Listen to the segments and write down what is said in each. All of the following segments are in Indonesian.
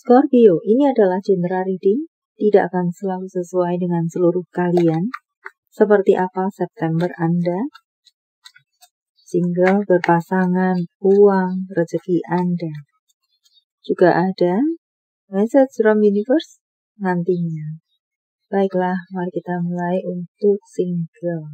Scorpio, ini adalah general reading, tidak akan selalu sesuai dengan seluruh kalian. Seperti apa September Anda? Single, berpasangan, uang, rezeki Anda. Juga ada message from universe nantinya. Baiklah, mari kita mulai untuk single.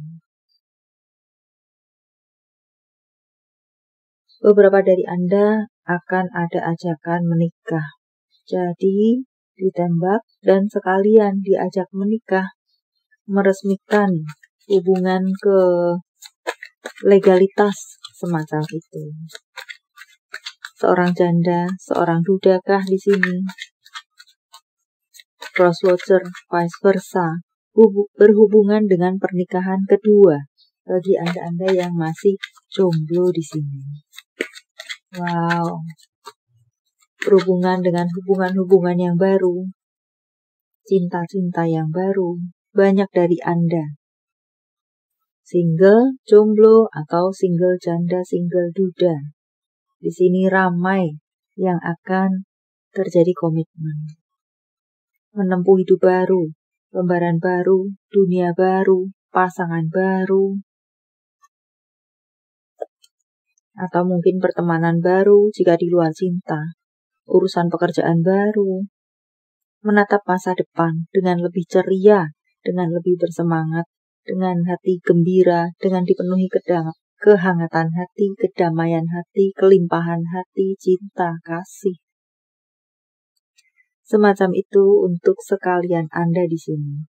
Beberapa dari Anda akan ada ajakan menikah. Jadi, ditembak dan sekalian diajak menikah, meresmikan hubungan ke legalitas semacam itu. Seorang janda, seorang dudakah di sini? Crosswatcher, vice versa, berhubungan dengan pernikahan kedua bagi Anda-Anda yang masih jomblo di sini. Wow. Berhubungan dengan hubungan-hubungan yang baru, cinta-cinta yang baru, banyak dari Anda. Single, jomblo, atau single janda, single duda. Di sini ramai yang akan terjadi komitmen. Menempuh hidup baru, lembaran baru, dunia baru, pasangan baru, atau mungkin pertemanan baru jika di luar cinta. Urusan pekerjaan baru, menatap masa depan dengan lebih ceria, dengan lebih bersemangat, dengan hati gembira, dengan dipenuhi kehangatan hati, kedamaian hati, kelimpahan hati, cinta, kasih. Semacam itu untuk sekalian Anda di sini.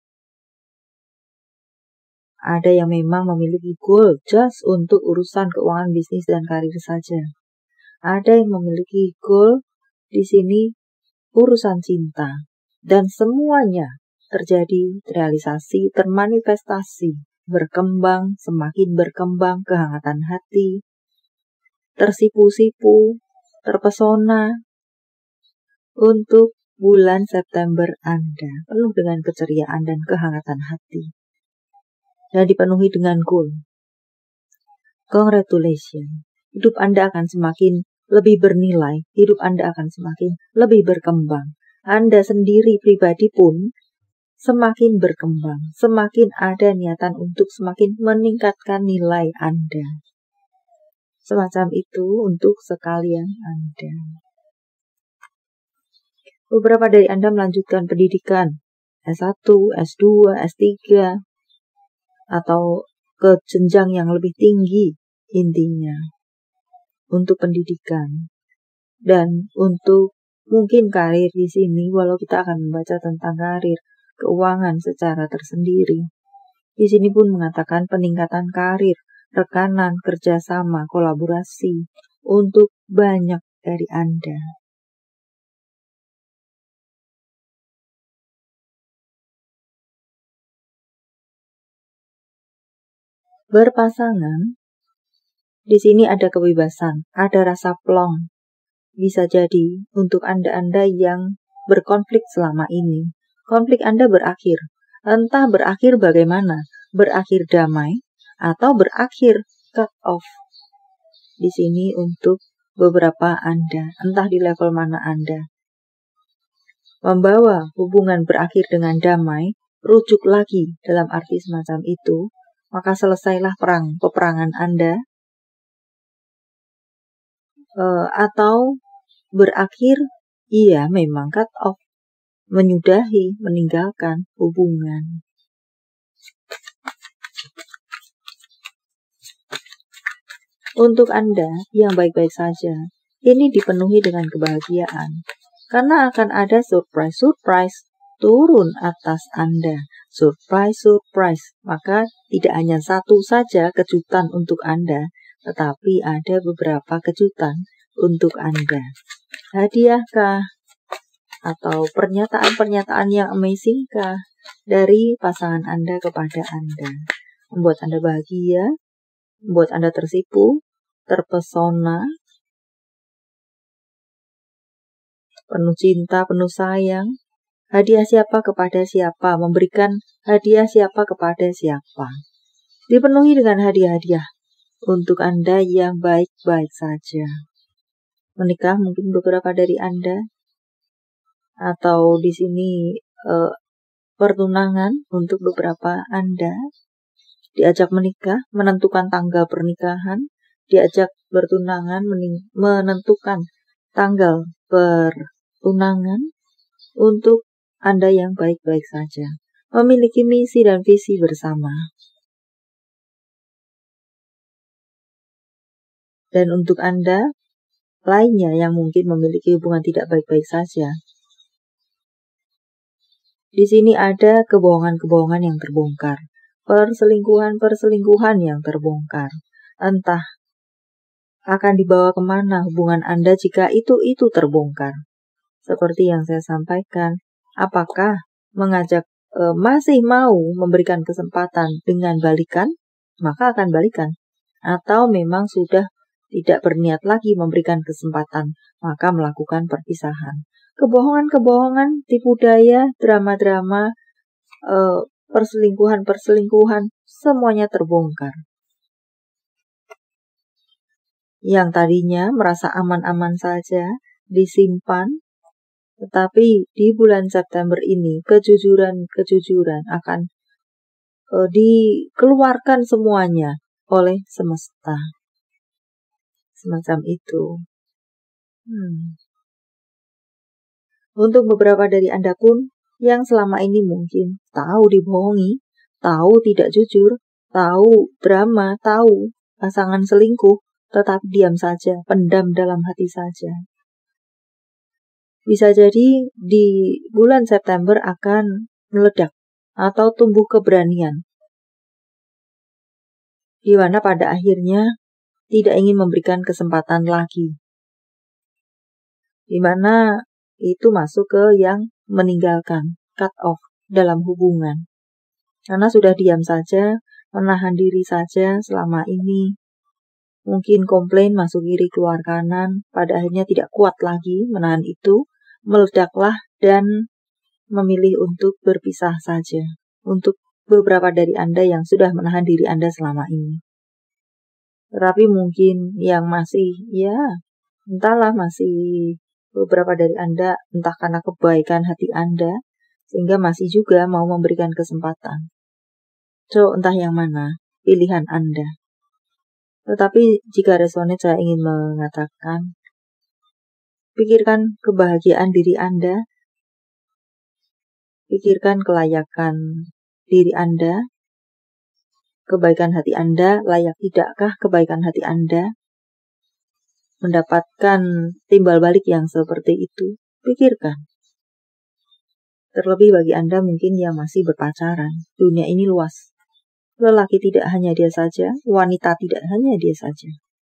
Ada yang memang memiliki goal just untuk urusan keuangan, bisnis, dan karir saja. Ada yang memiliki goal di sini urusan cinta, dan semuanya terjadi, terrealisasi, termanifestasi, berkembang, semakin berkembang kehangatan hati, tersipu-sipu, terpesona untuk bulan September Anda, penuh dengan keceriaan dan kehangatan hati, dan dipenuhi dengan goal. Congratulations, hidup Anda akan semakin lebih bernilai, hidup Anda akan semakin lebih berkembang. Anda sendiri pribadi pun semakin berkembang, semakin ada niatan untuk semakin meningkatkan nilai Anda. Semacam itu untuk sekalian Anda. Beberapa dari Anda melanjutkan pendidikan S1, S2, S3, atau ke jenjang yang lebih tinggi intinya. Untuk pendidikan dan untuk mungkin karir di sini, walau kita akan membaca tentang karir, keuangan secara tersendiri. Di sini pun mengatakan peningkatan karir, rekanan, kerjasama, kolaborasi untuk banyak dari Anda. Berpasangan, di sini ada kebebasan, ada rasa plong. Bisa jadi untuk Anda-Anda yang berkonflik selama ini, konflik Anda berakhir. Entah berakhir bagaimana, berakhir damai, atau berakhir cut off. Di sini untuk beberapa Anda, entah di level mana Anda. Membawa hubungan berakhir dengan damai, rujuk lagi dalam arti semacam itu, maka selesailah peperangan Anda. Atau berakhir, iya memang cut off, menyudahi, meninggalkan hubungan. Untuk Anda yang baik-baik saja, ini dipenuhi dengan kebahagiaan, karena akan ada surprise turun atas Anda. Surprise, maka tidak hanya satu saja kejutan untuk Anda, tetapi ada beberapa kejutan untuk Anda. Hadiahkah? Atau pernyataan-pernyataan yang amazing-kah dari pasangan Anda kepada Anda? Membuat Anda bahagia, membuat Anda tersipu, terpesona, penuh cinta, penuh sayang. Hadiah siapa kepada siapa, memberikan hadiah siapa kepada siapa. Dipenuhi dengan hadiah-hadiah untuk Anda yang baik-baik saja. Menikah mungkin beberapa dari Anda, atau di sini pertunangan untuk beberapa Anda, diajak menikah, menentukan tanggal pernikahan, diajak bertunangan, menentukan tanggal pertunangan untuk Anda yang baik-baik saja, memiliki misi dan visi bersama. Dan untuk Anda lainnya yang mungkin memiliki hubungan tidak baik-baik saja, di sini ada kebohongan-kebohongan yang terbongkar, perselingkuhan-perselingkuhan yang terbongkar. Entah akan dibawa kemana hubungan Anda jika itu terbongkar. Seperti yang saya sampaikan, apakah mengajak masih mau memberikan kesempatan dengan balikan, maka akan balikan. Atau memang sudah tidak berniat lagi memberikan kesempatan, maka melakukan perpisahan. Kebohongan-kebohongan, tipu daya, drama-drama, perselingkuhan-perselingkuhan, semuanya terbongkar. Yang tadinya merasa aman-aman saja, disimpan, tetapi di bulan September ini, kejujuran akan dikeluarkan semuanya oleh semesta. Semacam itu. Untuk beberapa dari Anda pun, yang selama ini mungkin tahu dibohongi, tahu tidak jujur, tahu drama, tahu pasangan selingkuh, tetapi diam saja, pendam dalam hati saja. Bisa jadi di bulan September akan meledak atau tumbuh keberanian, di mana pada akhirnya tidak ingin memberikan kesempatan lagi, di mana itu masuk ke yang meninggalkan, cut off dalam hubungan. Karena sudah diam saja, menahan diri saja selama ini, mungkin komplain masuk kiri keluar kanan, pada akhirnya tidak kuat lagi menahan itu, meledaklah dan memilih untuk berpisah saja. Untuk beberapa dari Anda yang sudah menahan diri Anda selama ini. Tetapi mungkin yang masih, entahlah, masih beberapa dari Anda, entah karena kebaikan hati Anda, sehingga masih juga mau memberikan kesempatan. So, entah yang mana pilihan Anda. Tetapi jika resonate, saya ingin mengatakan, pikirkan kebahagiaan diri Anda, pikirkan kelayakan diri Anda, kebaikan hati Anda, layak tidakkah kebaikan hati Anda mendapatkan timbal balik yang seperti itu? Pikirkan. Terlebih bagi Anda mungkin yang masih berpacaran, dunia ini luas. Lelaki tidak hanya dia saja, wanita tidak hanya dia saja.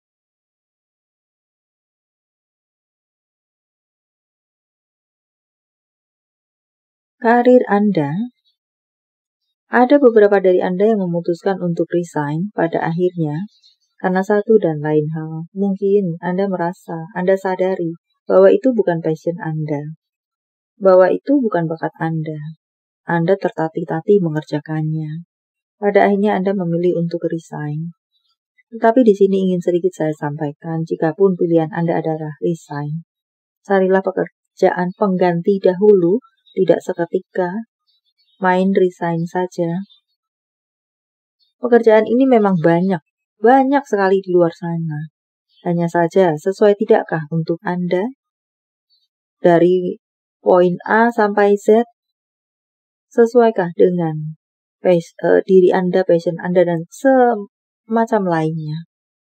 Karir Anda, ada beberapa dari Anda yang memutuskan untuk resign pada akhirnya karena satu dan lain hal. Mungkin Anda merasa, Anda sadari bahwa itu bukan passion Anda, bahwa itu bukan bakat Anda. Anda tertatih-tatih mengerjakannya. Pada akhirnya Anda memilih untuk resign. Tetapi di sini ingin sedikit saya sampaikan, jikapun pilihan Anda adalah resign, carilah pekerjaan pengganti dahulu, tidak seketika main resign saja. Pekerjaan ini memang banyak sekali di luar sana. Hanya saja, sesuai tidakkah untuk Anda? Dari poin A sampai Z, sesuaikah dengan diri Anda, passion Anda, dan semacam lainnya?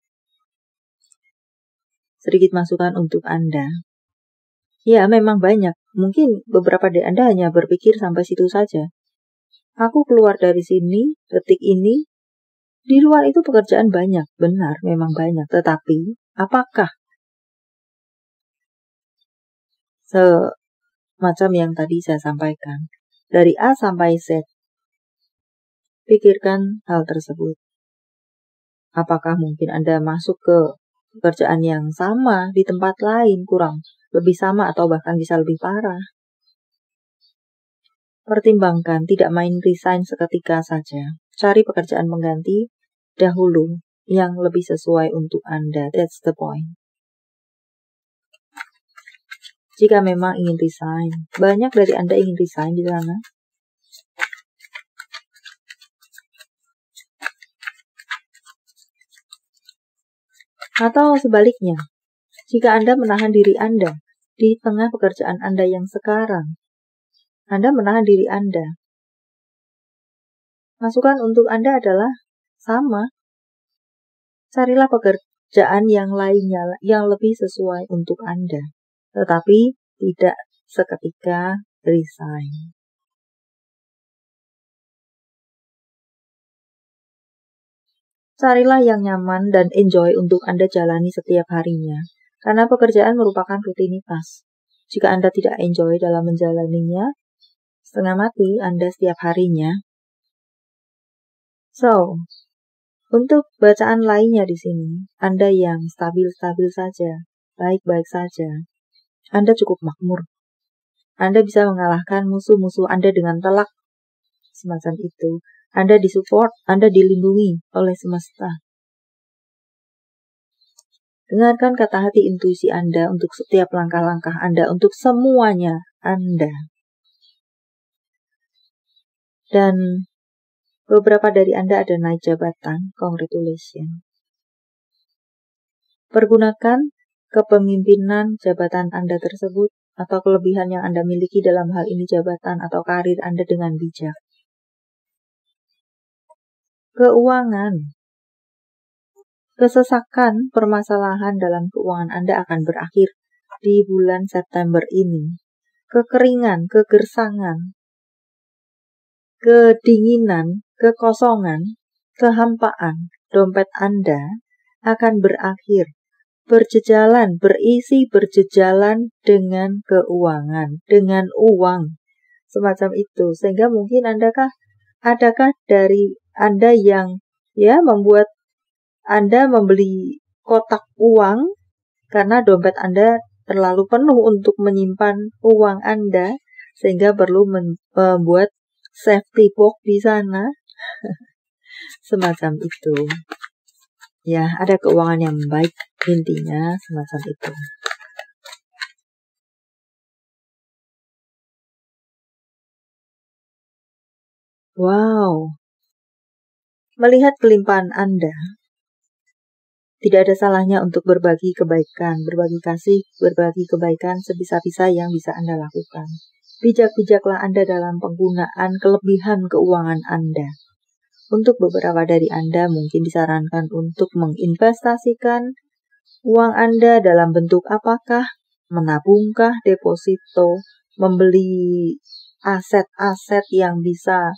Sedikit masukan untuk Anda. Ya, memang banyak. Mungkin beberapa dari Anda hanya berpikir sampai situ saja. Aku keluar dari sini, detik ini. Di luar itu pekerjaan banyak, benar, memang banyak. Tetapi, apakah semacam yang tadi saya sampaikan, dari A sampai Z, pikirkan hal tersebut. Apakah mungkin Anda masuk ke pekerjaan yang sama di tempat lain, kurang lebih sama atau bahkan bisa lebih parah? Pertimbangkan, tidak main resign seketika saja. Cari pekerjaan pengganti dahulu yang lebih sesuai untuk Anda. That's the point. Jika memang ingin resign, banyak dari Anda ingin resign di sana. Atau sebaliknya, jika Anda menahan diri Anda di tengah pekerjaan Anda yang sekarang, Anda menahan diri Anda. Masukan untuk Anda adalah sama. Carilah pekerjaan yang lainnya yang lebih sesuai untuk Anda, tetapi tidak seketika resign. Carilah yang nyaman dan enjoy untuk Anda jalani setiap harinya, karena pekerjaan merupakan rutinitas. Jika Anda tidak enjoy dalam menjalaninya, setengah mati Anda setiap harinya. So, untuk bacaan lainnya di sini, Anda yang stabil-stabil saja, baik-baik saja, Anda cukup makmur. Anda bisa mengalahkan musuh-musuh Anda dengan telak. Semacam itu. Anda disupport, Anda dilindungi oleh semesta. Dengarkan kata hati intuisi Anda untuk setiap langkah-langkah Anda, untuk semuanya Anda. Dan beberapa dari Anda ada naik jabatan, congratulations. Pergunakan kepemimpinan jabatan Anda tersebut atau kelebihan yang Anda miliki dalam hal ini jabatan atau karir Anda dengan bijak. Keuangan. Kesesakan permasalahan dalam keuangan Anda akan berakhir di bulan September ini. Kekeringan, kegersangan, kedinginan, kekosongan, kehampaan dompet Anda akan berakhir. Berjejalan dengan keuangan, dengan uang, semacam itu. Sehingga mungkin adakah dari Anda yang membuat Anda membeli kotak uang karena dompet Anda terlalu penuh untuk menyimpan uang Anda, sehingga perlu membuat safety box di sana, semacam itu. Ya, ada keuangan yang baik, intinya semacam itu. Wow. Melihat kelimpahan Anda, tidak ada salahnya untuk berbagi kebaikan, berbagi kasih, berbagi kebaikan sebisa-bisa yang bisa Anda lakukan. Bijak-bijaklah Anda dalam penggunaan kelebihan keuangan Anda. Untuk beberapa dari Anda mungkin disarankan untuk menginvestasikan uang Anda dalam bentuk apakah? Menabungkah, deposito, membeli aset-aset yang bisa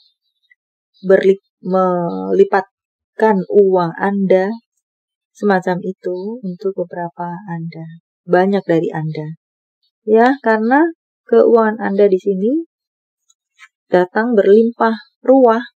melipatkan uang Anda, semacam itu untuk beberapa Anda, banyak dari Anda. Ya, karena keuangan Anda di sini datang berlimpah ruah.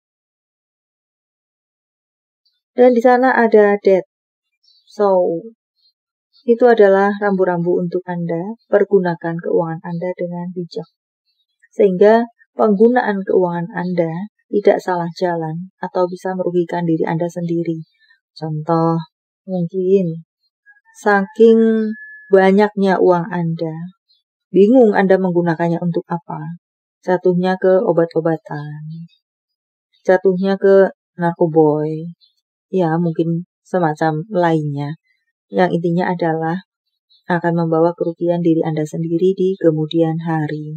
Dan di sana ada debt. So, itu adalah rambu-rambu untuk Anda. Pergunakan keuangan Anda dengan bijak. Sehingga penggunaan keuangan Anda tidak salah jalan atau bisa merugikan diri Anda sendiri. Contoh, mungkin saking banyaknya uang Anda, bingung Anda menggunakannya untuk apa. Jatuhnya ke obat-obatan, jatuhnya ke narkoboy, ya mungkin semacam lainnya. Yang intinya adalah akan membawa kerugian diri Anda sendiri di kemudian hari.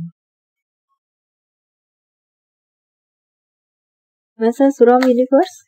Message from Universe.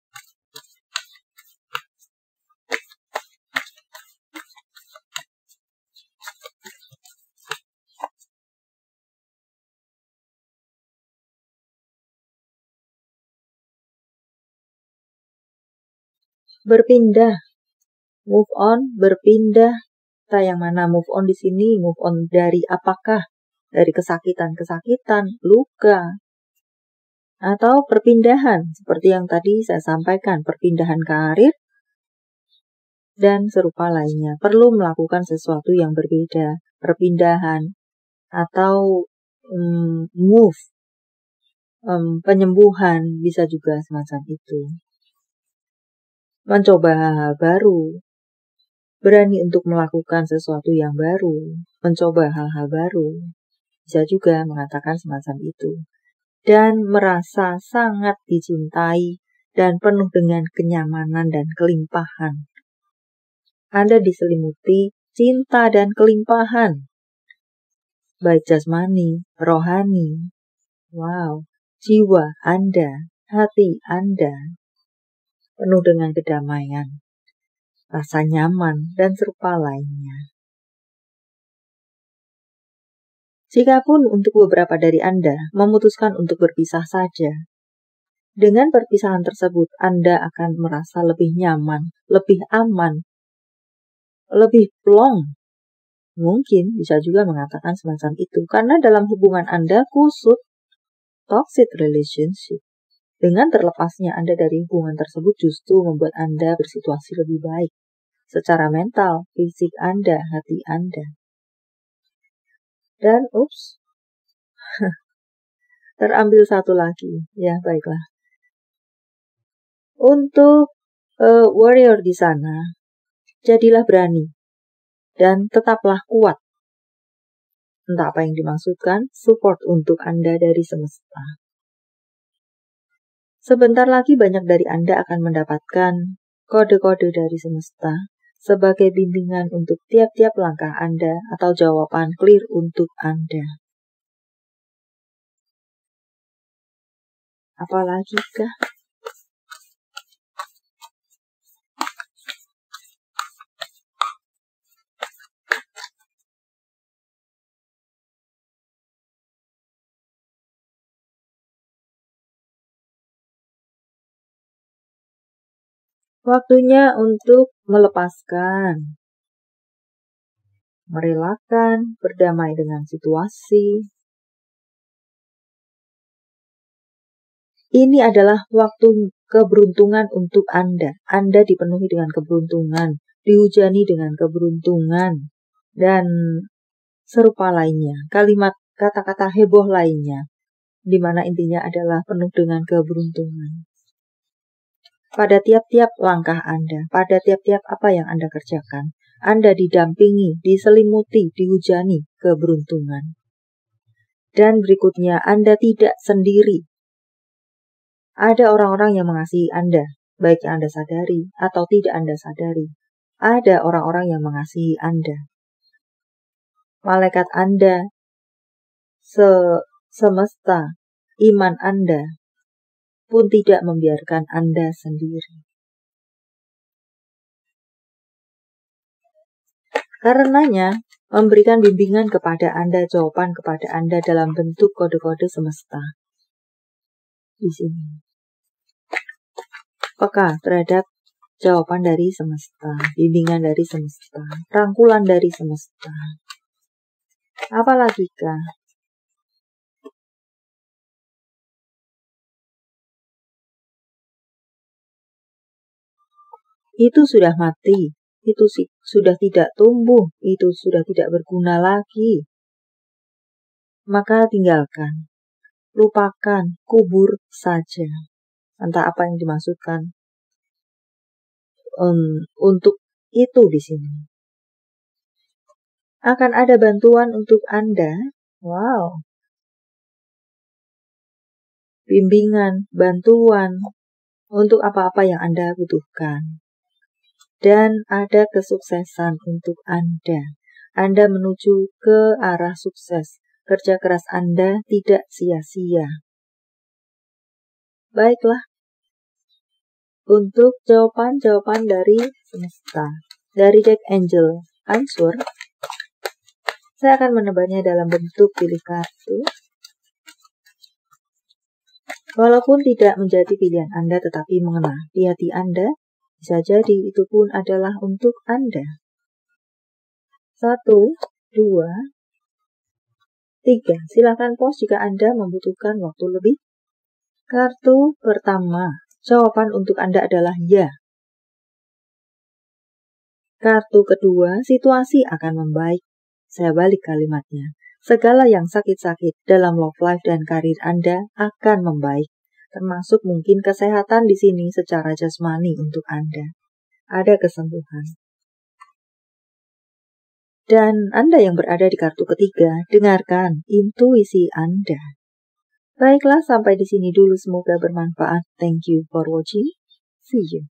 Berpindah, move on, berpindah. Kita yang mana move on di sini? Move on dari apakah? Dari kesakitan, luka, atau perpindahan seperti yang tadi saya sampaikan, perpindahan karir dan serupa lainnya. Perlu melakukan sesuatu yang berbeda, perpindahan atau move, penyembuhan bisa juga semacam itu. Mencoba hal baru, berani untuk melakukan sesuatu yang baru, mencoba hal-hal baru. Bisa juga mengatakan semacam itu. Dan merasa sangat dicintai dan penuh dengan kenyamanan dan kelimpahan. Anda diselimuti cinta dan kelimpahan. Baik jasmani, rohani. Wow, jiwa Anda, hati Anda penuh dengan kedamaian, rasa nyaman, dan serupa lainnya. Jikapun untuk beberapa dari Anda memutuskan untuk berpisah saja, dengan perpisahan tersebut Anda akan merasa lebih nyaman, lebih aman, lebih plong. Mungkin bisa juga mengatakan semacam itu, karena dalam hubungan Anda kusut, toxic relationship. Dengan terlepasnya Anda dari hubungan tersebut justru membuat Anda bersituasi lebih baik. Secara mental, fisik Anda, hati Anda. Dan, terambil satu lagi. Ya, baiklah. Untuk warrior di sana, jadilah berani. Dan tetaplah kuat. Entah apa yang dimaksudkan, support untuk Anda dari semesta. Sebentar lagi banyak dari Anda akan mendapatkan kode-kode dari semesta sebagai bimbingan untuk tiap-tiap langkah Anda atau jawaban clear untuk Anda. Apalagi kah? Waktunya untuk melepaskan, merelakan, berdamai dengan situasi. Ini adalah waktu keberuntungan untuk Anda. Anda dipenuhi dengan keberuntungan, dihujani dengan keberuntungan, dan serupa lainnya. Kalimat kata-kata heboh lainnya, di mana intinya adalah penuh dengan keberuntungan. Pada tiap-tiap langkah Anda, pada tiap-tiap apa yang Anda kerjakan, Anda didampingi, diselimuti, dihujani keberuntungan. Dan berikutnya, Anda tidak sendiri. Ada orang-orang yang mengasihi Anda, baik yang Anda sadari atau tidak Anda sadari. Ada orang-orang yang mengasihi Anda. Malaikat Anda, semesta, iman Anda, pun tidak membiarkan Anda sendiri. Karenanya, memberikan bimbingan kepada Anda, jawaban kepada Anda dalam bentuk kode-kode semesta. Di sini. Peka terhadap jawaban dari semesta, bimbingan dari semesta, rangkulan dari semesta. Apalagi kah? Itu sudah mati, itu sudah tidak tumbuh, itu sudah tidak berguna lagi. Maka tinggalkan, lupakan, kubur saja. Entah apa yang dimaksudkan untuk itu di sini. Akan ada bantuan untuk Anda. Wow. Bimbingan, bantuan untuk apa-apa yang Anda butuhkan. Dan ada kesuksesan untuk Anda. Anda menuju ke arah sukses. Kerja keras Anda tidak sia-sia. Baiklah. Untuk jawaban-jawaban dari semesta, dari deck Angel Answer, saya akan menebarnya dalam bentuk pilih kartu. Walaupun tidak menjadi pilihan Anda tetapi mengena di hati Anda, bisa jadi itu pun adalah untuk Anda. 1, 2, 3. Silakan pause jika Anda membutuhkan waktu lebih. Kartu pertama, jawaban untuk Anda adalah ya. Kartu kedua, situasi akan membaik. Saya balik kalimatnya. Segala yang sakit-sakit dalam love life dan karir Anda akan membaik. Termasuk mungkin kesehatan di sini secara jasmani untuk Anda. Ada kesembuhan. Dan Anda yang berada di kartu ketiga, dengarkan intuisi Anda. Baiklah, sampai di sini dulu. Semoga bermanfaat. Thank you for watching. See you.